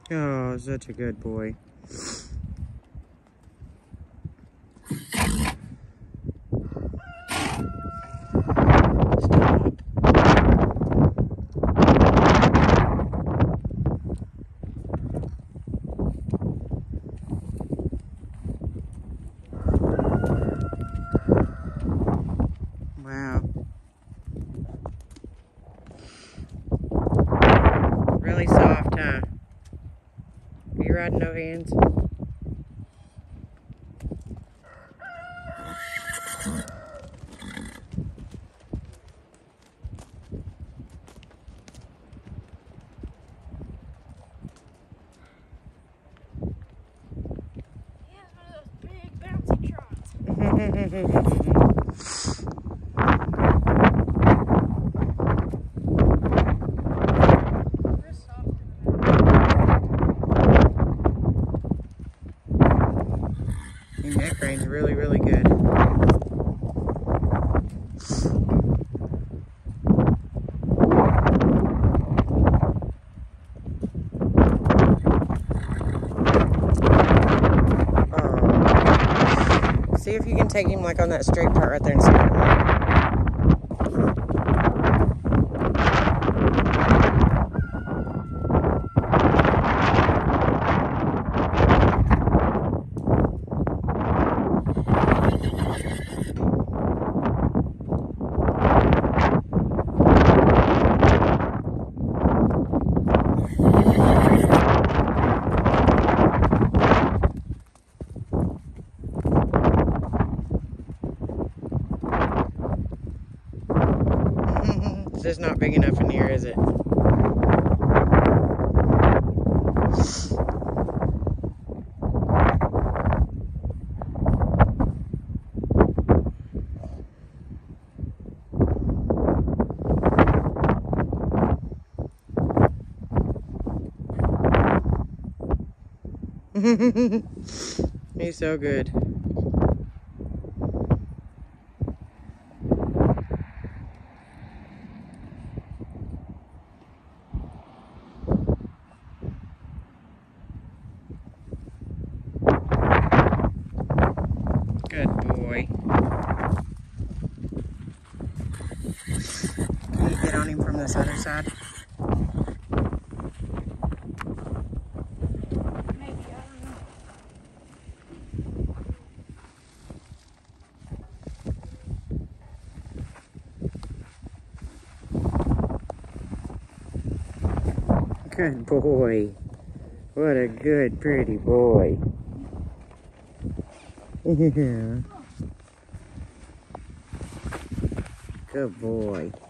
Oh, such a good boy. Wow. Really soft, huh? Are you riding no hands? He has one of those big bouncy trots. They're soft in the back. Your neck crane's really, really good. See if you can take him like on that straight part right there and spin him. It's just not big enough in here, is it? He's so good. Good boy. Can you get on him from this other side? Maybe, I don't know. Good boy. What a good, pretty boy. Yeah. Good boy.